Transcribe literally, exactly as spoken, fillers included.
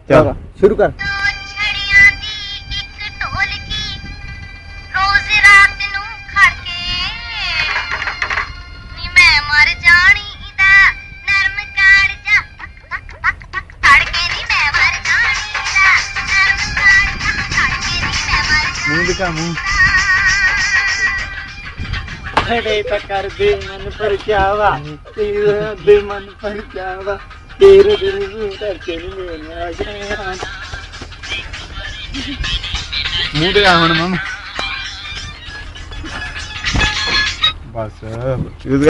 चल शुरू कर। मुंह दिखा मुंह। खड़े कर दे मन पर क्या हुआ, तेरे दे मन पर क्या हुआ, तेरे दिल में करके मेरा मुंह दिखा हुण मामा बस।